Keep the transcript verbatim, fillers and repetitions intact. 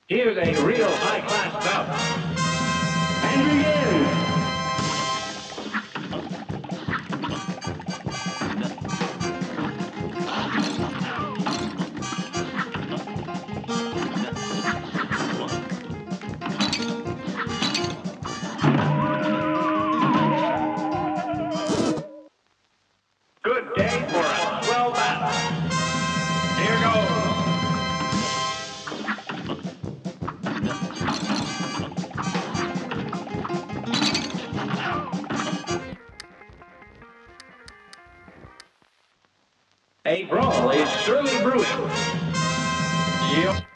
Here's a real high-class bout. And begin. Good day for a swell battle. Here goes. A brawl is surely brewing. Yep.